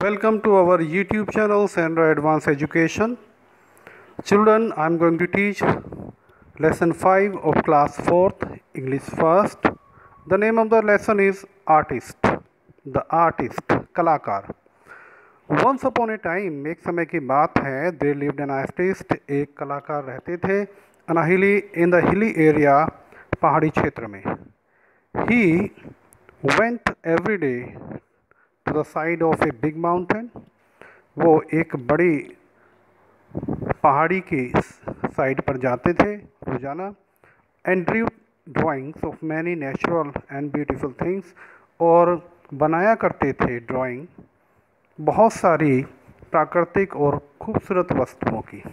Welcome to our YouTube channel Sandra Advanced Education. Children, I am going to teach lesson 5 of class 4th English first. The name of the lesson is Artist. The Artist, कलाकार. Once upon a time, एक समय की बात है, there lived an artist, एक कलाकार रहते थे in the hilly area, पहाड़ी क्षेत्र में. He went every day to the side of a big mountain. वो एक बड़ी पहाड़ी की साइड पर जाते थे रोजाना. And drew drawings of many natural and beautiful things, और बनाया करते थे ड्राइंग बहुत सारी प्राकृतिक और खूबसूरत वस्तुओं की.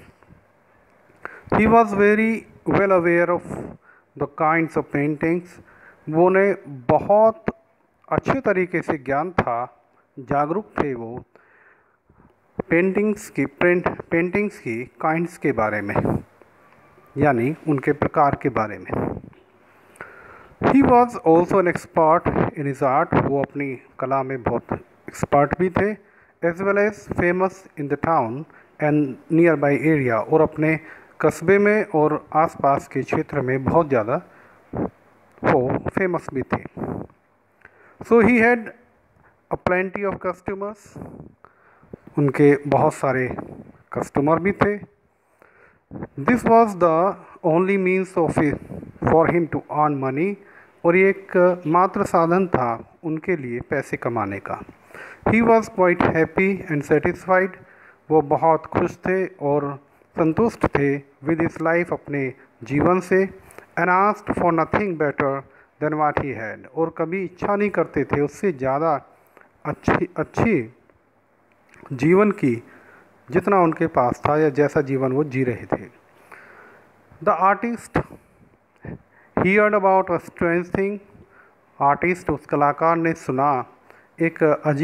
He was very well aware of the kinds of paintings. वो ने बहुत अच्छे तरीके से ज्ञान था, जागरूक थे वो पेंटिंग्स की काइंड्स के बारे में, यानी उनके प्रकार के बारे में. He was also an expert in his art. वो अपनी कला में बहुत एक्सपर्ट भी थे. As well as famous in the town and nearby area, और अपने कस्बे में और आसपास के क्षेत्र में बहुत ज़्यादा वो फेमस भी थे. So he had a plenty of customers. उनके बहुत सारे कस्टमर भी थे. This was the only means of for him to earn money. और ये एक मात्र साधन था उनके लिए पैसे कमाने का. He was quite happy and satisfied. वो बहुत खुश थे और संतुष्ट थे विद हिज लाइफ, अपने जीवन से. And asked for nothing better than what he had. और कभी इच्छा नहीं करते थे उससे ज़्यादा अच्छी जीवन की जितना उनके पास था या जैसा जीवन वो जी रहे थे. The artist heard about a strange thing. Artist, उस कलाकार ने सुना एक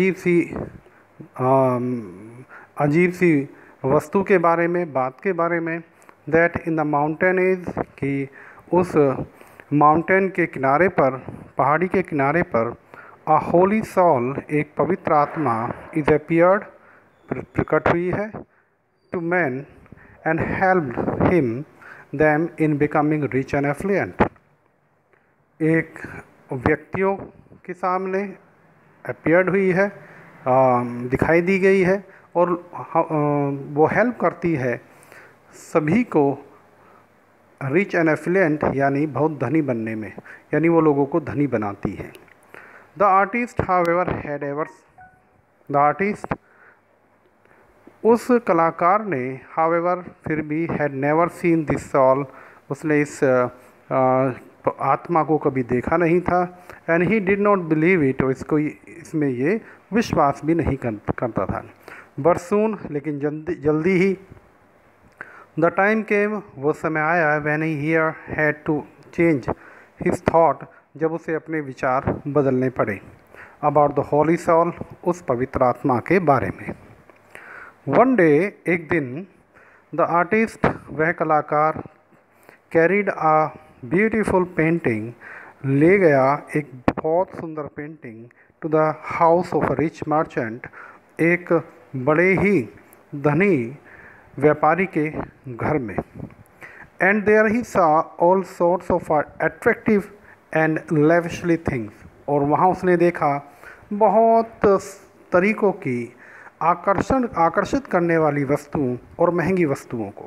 अजीब सी वस्तु के बारे में, बात के बारे में. That in the mountain is, कि उस माउंटेन के किनारे पर, पहाड़ी के किनारे पर, अ होली सोल, एक पवित्र आत्मा, इज अपीयर्ड, प्रकट हुई है, to man and helped him them in becoming rich and affluent. एक व्यक्तियों के सामने अपीयर्ड हुई है, दिखाई दी गई है, और वो हेल्प करती है सभी को रिच एंड एफ्लुएंट, यानी बहुत धनी बनने में, यानी वो लोगों को धनी बनाती है. The artist however had ever, the artist, उस कलाकार ने, हाउएवर, फिर भी, had never seen this soul, उसने इस आत्मा को कभी देखा नहीं था. And he did not believe it, और इसमें ये विश्वास भी नहीं करता था. बट सून, लेकिन जल्दी ही, द टाइम केम, वो समय आया, when he here had to change his thought, जब उसे अपने विचार बदलने पड़े. अबाउट द होली सोल, उस पवित्र आत्मा के बारे में. वन डे, एक दिन, द आर्टिस्ट, वह कलाकार, कैरिड अ ब्यूटीफुल पेंटिंग, ले गया एक बहुत सुंदर painting, to the house of a rich merchant, एक बड़े ही धनी व्यापारी के घर में. And there he saw all sorts of attractive and lavishly things, और वहाँ उसने देखा बहुत तरीक़ों की आकर्षित करने वाली वस्तुओं और महंगी वस्तुओं को.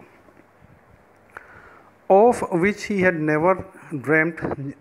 Of which he had never dreamed,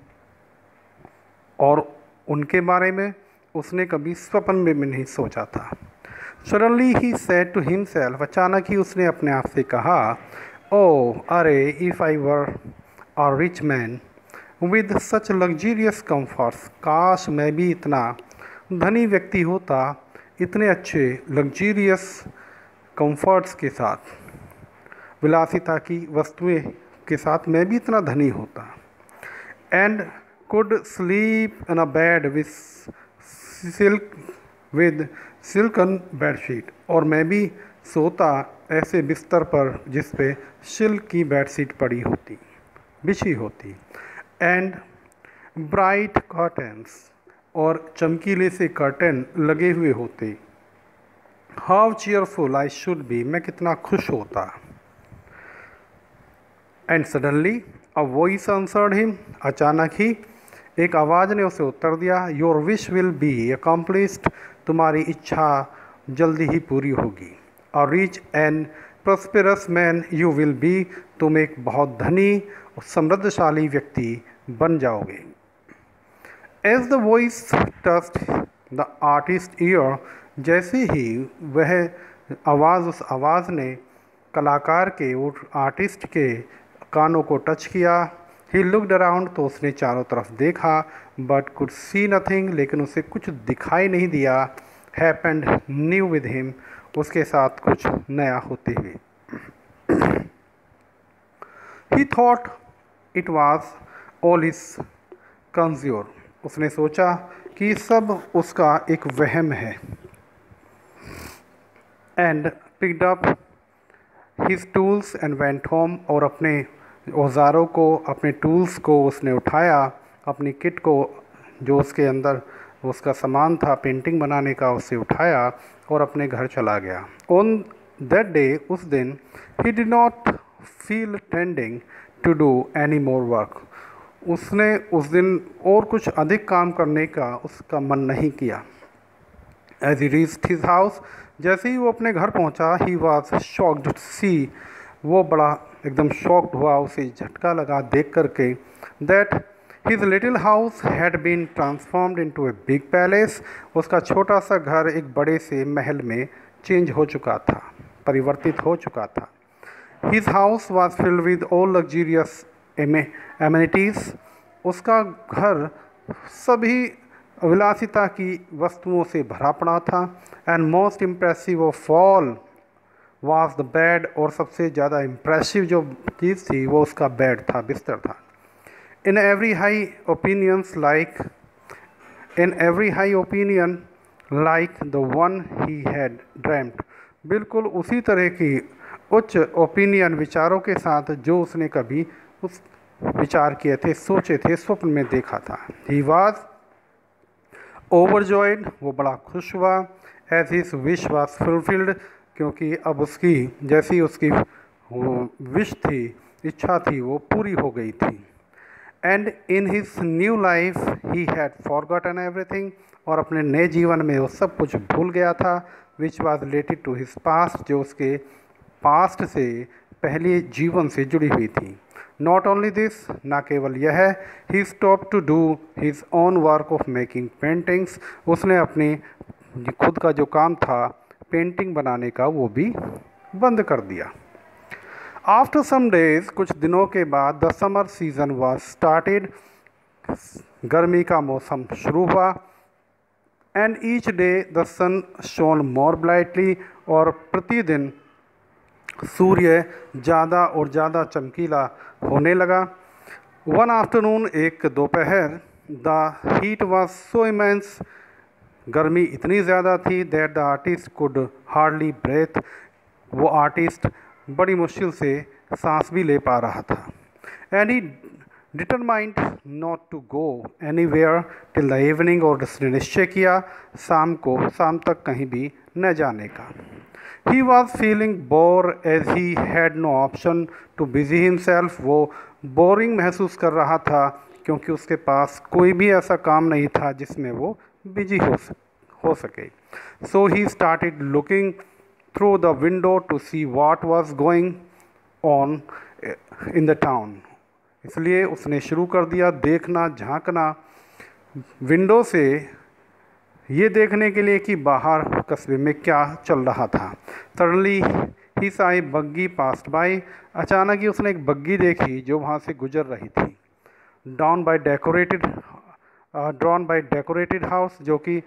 और उनके बारे में उसने कभी स्वप्न में भी नहीं सोचा था. Suddenly he said to himself, अचानक ही उसने अपने आप से कहा, ओ अरे, if I were a rich man with such luxurious comforts, काश मैं भी इतना धनी व्यक्ति होता, इतने अच्छे लग्जरियस कम्फर्ट्स के साथ, विलासिता की वस्तुएं के साथ मैं भी इतना धनी होता. And could sleep in a bed with silken bedsheet, और मैं भी सोता ऐसे बिस्तर पर जिस पे सिल्क की बेडशीट पड़ी होती, बिछी होती. एंड ब्राइट कर्टन्स, और चमकीले से कर्टन लगे हुए होते. How cheerful I should be, मैं कितना खुश होता। And suddenly a voice answered him, अचानक ही एक आवाज़ ने उसे उत्तर दिया, your wish will be accomplished, तुम्हारी इच्छा जल्दी ही पूरी होगी। A rich and prosperous man you will be, तुम एक बहुत धनी और समृद्धशाली व्यक्ति बन जाओगे। As the voice touched the artist ear, जैसे ही वह आवाज़, उस आवाज़ ने कलाकार के और आर्टिस्ट के कानों को टच किया। ही लुकड अराउंड, तो उसने चारों तरफ देखा, बट कुड सी नथिंग, लेकिन उसे कुछ दिखाई नहीं दिया। हैपेंड न्यू विद हिम, उसके साथ कुछ नया होते हुए। He thought it was all is conjure, उसने सोचा कि सब उसका एक वहम है। And picked up his tools and went home, और अपने औजारों को, अपने टूल्स को उसने उठाया, अपनी किट को जो उसके अंदर उसका सामान था पेंटिंग बनाने का, उसे उठाया और अपने घर चला गया। ऑन दैट डे, उस दिन, he did not feel tending to do any more work, उसने उस दिन और कुछ अधिक काम करने का उसका मन नहीं किया। As he reached his house, जैसे ही वो अपने घर पहुंचा, he was shocked to see, वो बड़ा एकदम शॉक्ड हुआ, उसे झटका लगा देख करके, that his little house had been transformed into a big palace, उसका छोटा सा घर एक बड़े से महल में चेंज हो चुका था, परिवर्तित हो चुका था। His house was filled with all luxurious amenities, उसका घर सभी विलासिता की वस्तुओं से भरा पड़ा था। And most impressive of all was the bed, और सबसे ज़्यादा इम्प्रेसिव जो चीज़ थी वो उसका बेड था, बिस्तर था। In every high opinions like in every high opinion like the one he had dreamed, बिल्कुल उसी तरह की उच्च ओपिनियन, विचारों के साथ जो उसने कभी उस विचार किए थे, सोचे थे, स्वप्न में देखा था। ही वॉज ओवरजॉयड, वो बड़ा खुश हुआ। As his wish was fulfilled, क्योंकि अब उसकी जैसी उसकी विश थी, इच्छा थी, वो पूरी हो गई थी। And in his new life he had forgotten everything, और अपने नए जीवन में वो सब कुछ भूल गया था, which was related to his past, जो उसके पास्ट से, पहले जीवन से जुड़ी हुई थी। नॉट ओनली दिस, ना केवल यह, he stop to do his own work of making paintings, उसने अपनी खुद का जो काम था पेंटिंग बनाने का वो भी बंद कर दिया। आफ्टर सम डेज, कुछ दिनों के बाद, the summer season was started, गर्मी का मौसम शुरू हुआ। And each day the sun shone more brightly, और प्रतिदिन सूर्य ज़्यादा और ज़्यादा चमकीला होने लगा। वन आफ्टरनून, एक दोपहर, the heat was so immense, गर्मी इतनी ज़्यादा थी, that the artist could hardly breath, वो आर्टिस्ट बड़ी मुश्किल से सांस भी ले पा रहा था। And he determined not to go anywhere till the evening, और उसने निश्चय किया शाम तक कहीं भी न जाने का। He was feeling bore as he had no option to busy himself, वो बोरिंग महसूस कर रहा था क्योंकि उसके पास कोई भी ऐसा काम नहीं था जिसमें वो बिजी हो सके। So he started looking through the window to see what was going on in the town, इसलिए उसने शुरू कर दिया देखना, झांकना विंडो से, ये देखने के लिए कि बाहर कस्बे में क्या चल रहा था। Suddenly he saw a buggy passed by, अचानक ही उसने एक बग्गी देखी जो वहाँ से गुजर रही थी। ड्रॉन बाय डेकोरेटेड हाउस, जो कि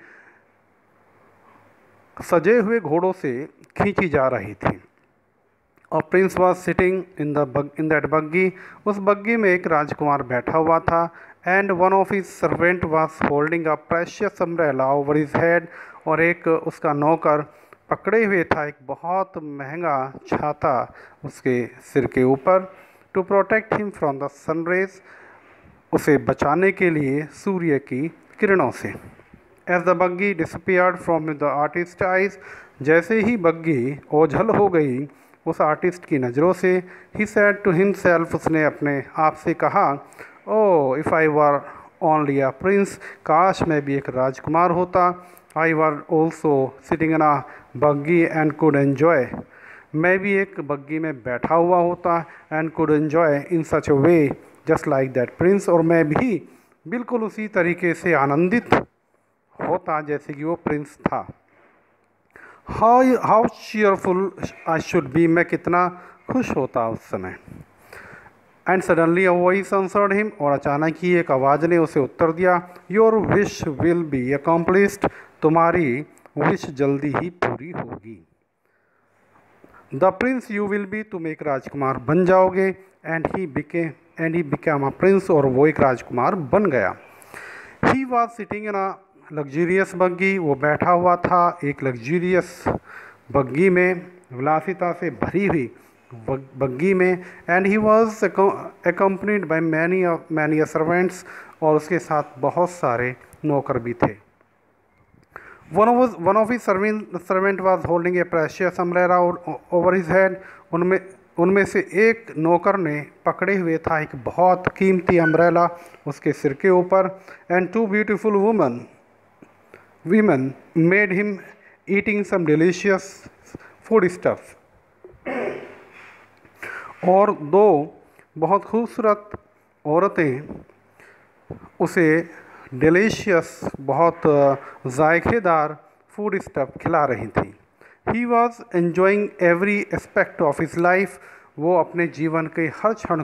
सजे हुए घोड़ों से खींची जा रही थी। और prince was sitting in that buggy, उस बग्गी में एक राजकुमार बैठा हुआ था। And one of his servant was holding a precious umbrella over his head, और एक उसका नौकर पकड़े हुए था एक बहुत महंगा छाता उसके सिर के ऊपर, to protect him from the sunrays, उसे बचाने के लिए सूर्य की किरणों से। As the buggy disappeared from the artist's eyes, जैसे ही बग्गी ओझल हो गई उस आर्टिस्ट की नज़रों से, he said to himself, उसने अपने आप से कहा, oh if I were only a prince, काश मैं भी एक राजकुमार होता, I were also sitting in a buggy and could enjoy, मैं भी एक बग्गी में बैठा हुआ होता and could enjoy in such a way just like that prince, और मैं भी बिल्कुल उसी तरीके से आनंदित होता जैसे कि वो प्रिंस था। How cheerful I should be, मैं कितना खुश होता उस समय। And suddenly a voice answered him, और अचानक ही एक आवाज़ ने उसे उत्तर दिया, your wish will be accomplished, तुम्हारी विश जल्दी ही पूरी होगी। The prince you will be, तुम एक राजकुमार बन जाओगे। And he became a prince, और वो एक राजकुमार बन गया। He was sitting in a luxurious buggy, वो बैठा हुआ था एक लग्जूरियस बग्गी में, विलासिता से भरी हुई बग्गी में। And he was accompanied by many servants, और उसके साथ बहुत सारे नौकर भी थे। One of his servant was holding a precious umbrella over his head, उनमें से एक नौकर ने पकड़े हुए था एक बहुत कीमती अम्ब्रेला उसके सिर के ऊपर। And two beautiful women made him eating some delicious food stuff, और दो बहुत खूबसूरत औरतें उसे डिलीशियस बहुत जायकेदार फूड स्टफ खिला रही थी। He was enjoying every aspect of his life, वो अपने जीवन के हर क्षण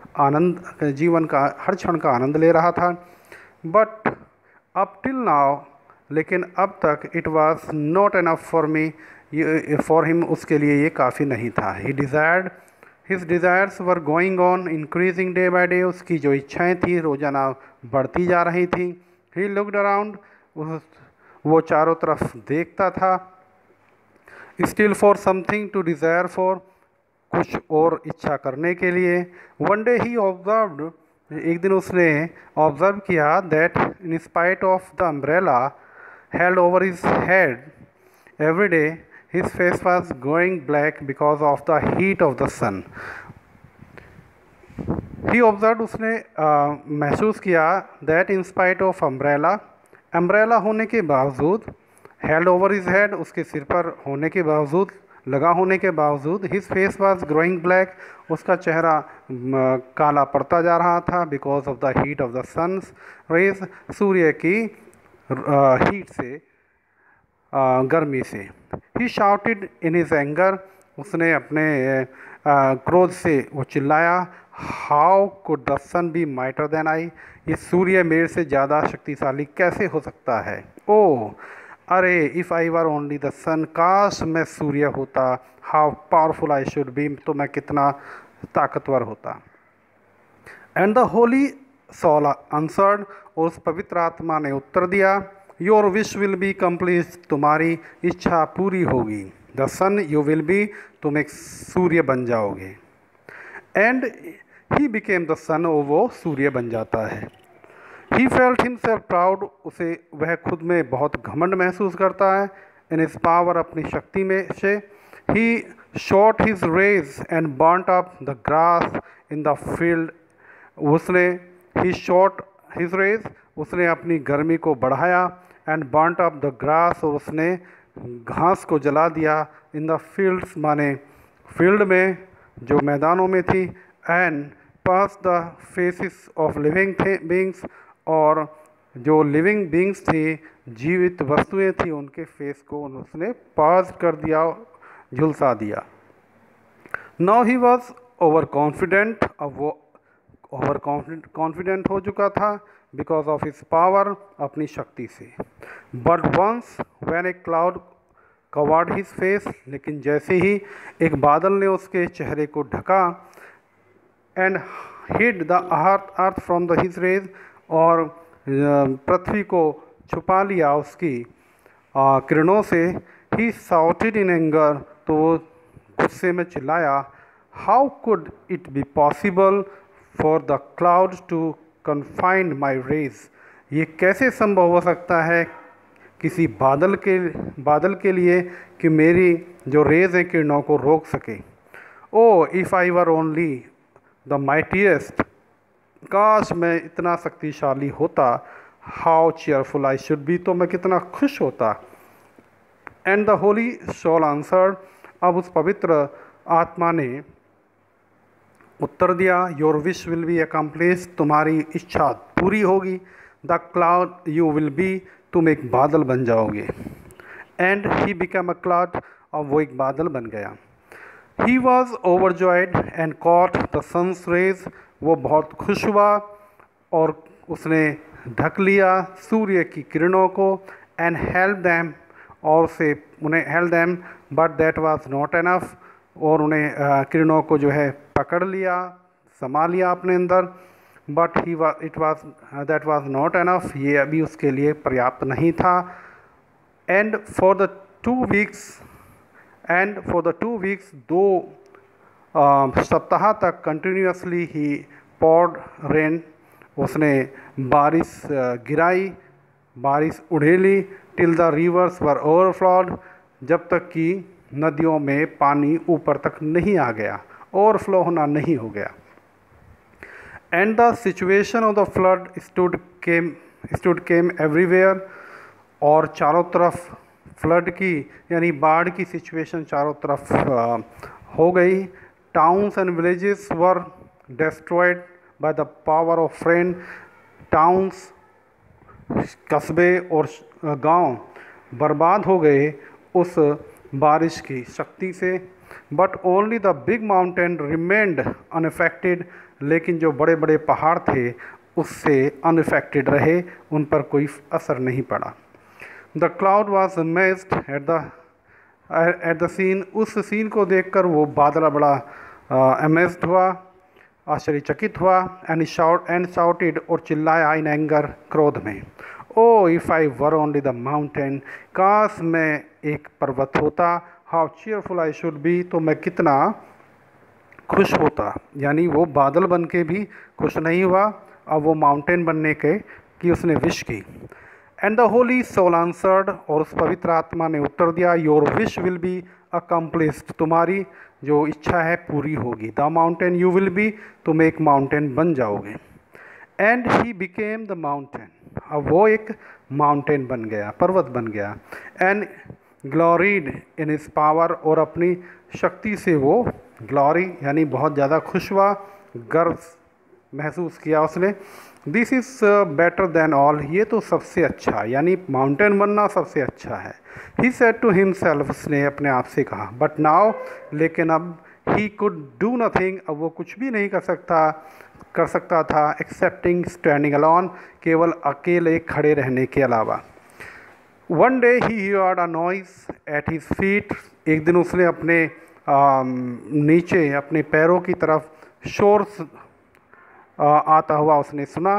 का आनंद ले रहा था। बट अप टिल नाउ, लेकिन अब तक, it was not enough for him, उसके लिए ये काफ़ी नहीं था। His desires were going on increasing day by day, उसकी जो इच्छाएं थी रोज़ाना बढ़ती जा रही थी। ही लुक्ड अराउंड, वो चारों तरफ देखता था। Still for something to desire for, कुछ और इच्छा करने के लिए। वन डे ही ऑब्जर्व्ड, एक दिन उसने ऑब्जर्व किया, that in spite of the umbrella held over his head every day, his face was going black because of the heat of the sun. He observe, उसने महसूस किया, that in spite of umbrella होने के बावजूद, held over his head, उसके सिर पर होने के बावजूद, लगा होने के बावजूद, his face was growing black, उसका चेहरा काला पड़ता जा रहा था, because of the heat of the sun's rays, सूर्य की हीट से, गर्मी से। He shouted in his anger, उसने अपने क्रोध से वो चिल्लाया, how could the sun be mightier than I, ये सूर्य मेरे से ज़्यादा शक्तिशाली कैसे हो सकता है। ओह अरे, if I were only the sun, काश मैं सूर्य होता, how powerful I should be, तो मैं कितना ताकतवर होता। And the holy soul answered, और उस पवित्र आत्मा ने उत्तर दिया, your wish will be complete, तुम्हारी इच्छा पूरी होगी। The sun you will be, तुम एक सूर्य बन जाओगे। And he became the sun, वो सूर्य बन जाता है। ही फेल्ट हिमसेल्फ प्राउड, उसे वह खुद में बहुत घमंड महसूस करता है। इन हिज पावर, अपनी शक्ति में से। He shot his rays and burnt up the grass in the field, उसने ही शॉट हिज रेज, उसने अपनी गर्मी को बढ़ाया, and burnt up the grass, और उसने घास को जला दिया, इन द फील्ड्स, माने फील्ड में, जो मैदानों में थी। And pass the faces of living beings, और जो लिविंग बींग्स थी, जीवित वस्तुएं थी, उनके फेस को उसने पास कर दिया, झुलसा दिया। Now he was over confident, अब वो ओवर कॉन्फिडेंट हो चुका था, बिकॉज ऑफ हिज पावर, अपनी शक्ति से। But once when a cloud covered his face, लेकिन जैसे ही एक बादल ने उसके चेहरे को ढका, and hid the earth from the his rays, और पृथ्वी को छुपा लिया उसकी किरणों से। ही साउटेड इन एंगर, तो वो गुस्से में चिल्लाया, how could it be possible for the cloud to confine my rays, ये कैसे संभव हो सकता है किसी बादल के लिए कि मेरी जो रेज़ हैं किरणों को रोक सके। Oh if I were only the mightiest, काश मैं इतना शक्तिशाली होता। How cheerful I should be, तो मैं कितना खुश होता। And the holy soul answered, अब उस पवित्र आत्मा ने उत्तर दिया, your wish will be accomplish, तुम्हारी इच्छा पूरी होगी। The cloud you will be, तुम एक बादल बन जाओगे। And he become a cloud, अब वो एक बादल बन गया। He was overjoyed and caught the sun's rays, वो बहुत खुश हुआ और उसने ढक लिया सूर्य की किरणों को। एंड हेल्प दैम, और से उन्हें help them, but that was not enough, और उन्हें किरणों को जो है पकड़ लिया, समा लिया अपने अंदर। But he was it was that was not enough, ये अभी उसके लिए पर्याप्त नहीं था। एंड फॉर द 2 वीक्स 2 सप्ताह तक कंटिन्यूसली ही पॉड रेन, उसने बारिश गिराई, बारिश उड़ेली। Till the rivers were overflowed, जब तक कि नदियों में पानी ऊपर तक नहीं आ गया, ओवरफ्लो होना नहीं हो गया। And the situation of the flood stood came everywhere, और चारों तरफ फ्लड की यानी बाढ़ की सिचुएशन चारों तरफ हो गई। Towns and villages were destroyed by the power of rain, towns कस्बे और गांव बर्बाद हो गए उस बारिश की शक्ति से। But only the big mountain remained unaffected, लेकिन जो बड़े बड़े पहाड़ थे उससे अनअफेक्टेड रहे, उन पर कोई असर नहीं पड़ा। The cloud was amazed at the scene, उस सीन को देखकर वो बादल बड़ा अमेज्ड हुआ, आश्चर्यचकित हुआ। एंड शाउटेड, और चिल्लाया इन एंगर, क्रोध में। Oh if I were only the mountain, काश मैं एक पर्वत होता। How cheerful I should be, तो मैं कितना खुश होता। यानी वो बादल बन के भी खुश नहीं हुआ, अब वो माउंटेन बनने के की उसने विश की। And the holy soul answered, और उस पवित्र आत्मा ने उत्तर दिया, your wish will be accomplished, तुम्हारी जो इच्छा है पूरी होगी। The mountain you will be, तुम एक माउंटेन बन जाओगे। And he became the mountain, अब वो एक माउंटेन बन गया, पर्वत बन गया। And gloried in his power, और अपनी शक्ति से वो ग्लोरी यानी बहुत ज़्यादा खुश हुआ, गर्व महसूस किया उसने। This is better than all, ये तो सबसे अच्छा, यानी माउंटेन बनना सबसे अच्छा है। ही सेड टू हिमसेल्फ, उसने अपने आप से कहा। बट नाउ, लेकिन अब ही कुड डू नथिंग, अब वो कुछ भी नहीं कर सकता था, एक्सेप्टिंग स्टैंडिंग अलोन, केवल अकेले खड़े रहने के अलावा। One day he heard a noise at his feet, एक दिन उसने अपने नीचे अपने पैरों की तरफ शोर आता हुआ उसने सुना।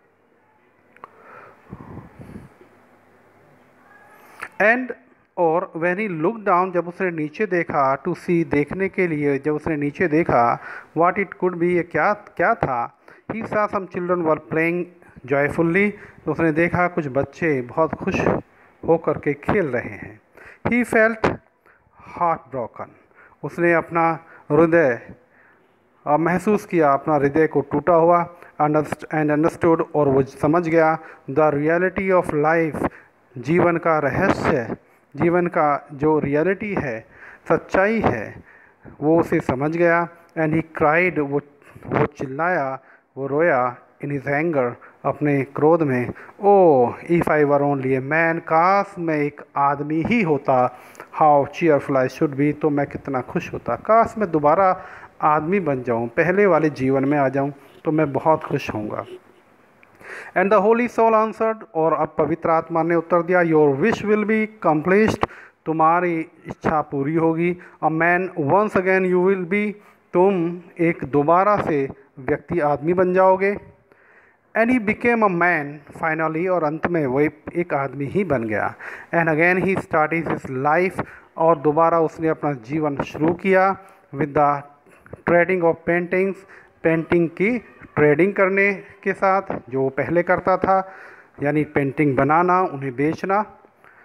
एंड और व्हेन ही लुक डाउन, जब उसने नीचे देखा, टू सी देखने के लिए, जब उसने नीचे देखा, व्हाट इट कुड बी, ये क्या था। ही सा सम चिल्ड्रन वर प्लेइंग जॉयफुल्ली, तो उसने देखा कुछ बच्चे बहुत खुश होकर के खेल रहे हैं। ही फेल्ट हार्ट ब्रोकन, उसने अपना हृदय महसूस किया, अपना हृदय को टूटा हुआ। एंड अंडरस्टूड, और वो समझ गया, द रियलिटी ऑफ लाइफ, जीवन का रहस्य, जीवन का जो रियलिटी है, सच्चाई है, वो उसे समझ गया। एंड ही क्राइड, वो चिल्लाया, वो रोया, इन हिज एंगर, अपने क्रोध में। Oh if I were only a man, काश मैं एक आदमी ही होता। How cheerful I should be, तो मैं कितना खुश होता। काश मैं दोबारा आदमी बन जाऊं, पहले वाले जीवन में आ जाऊं, तो मैं बहुत खुश होऊंगा। And the holy soul answered, और अब पवित्र आत्मा ने उत्तर दिया, your wish will be completed, तुम्हारी इच्छा पूरी होगी। A man once again you will be, तुम एक दोबारा से व्यक्ति आदमी बन जाओगे। And he became a man finally, और अंत में वो एक आदमी ही बन गया। And again he started his life, और दोबारा उसने अपना जीवन शुरू किया with the trading of paintings, painting की ट्रेडिंग करने के साथ, जो वो पहले करता था, यानी पेंटिंग बनाना, उन्हें बेचना।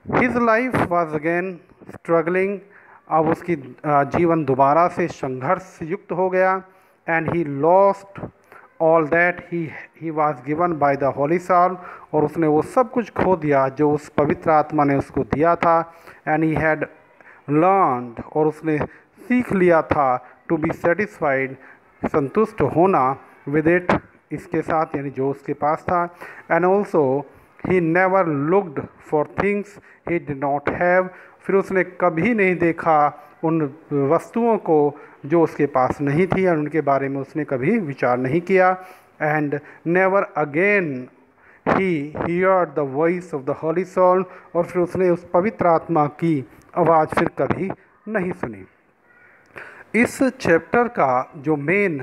His life was again struggling, अब उसकी जीवन दोबारा से संघर्ष युक्त हो गया। And he lost all that he was given by the holy soul, और उसने वो सब कुछ खो दिया जो उस पवित्र आत्मा ने उसको दिया था। एंड ही हैड लर्नड, और उसने सीख लिया था, टू बी सेटिस्फाइड, संतुष्ट होना, विद इट, इसके साथ, यानी जो उसके पास था। And also he never looked for things he did not have, फिर उसने कभी नहीं देखा उन वस्तुओं को जो उसके पास नहीं थी, और उनके बारे में उसने कभी विचार नहीं किया। And never again he heard the voice of the holy soul, और फिर उसने उस पवित्र आत्मा की आवाज़ फिर कभी नहीं सुनी। इस चैप्टर का जो मेन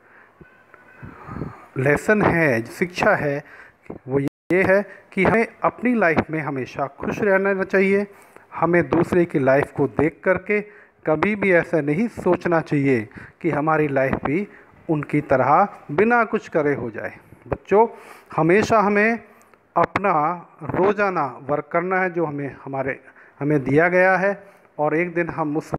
लेसन है, जो शिक्षा है, वो ये है कि हमें अपनी लाइफ में हमेशा खुश रहना चाहिए। हमें दूसरे की लाइफ को देख करके कभी भी ऐसा नहीं सोचना चाहिए कि हमारी लाइफ भी उनकी तरह बिना कुछ करे हो जाए। बच्चों, हमेशा हमें अपना रोज़ाना वर्क करना है जो हमें दिया गया है, और एक दिन हम उस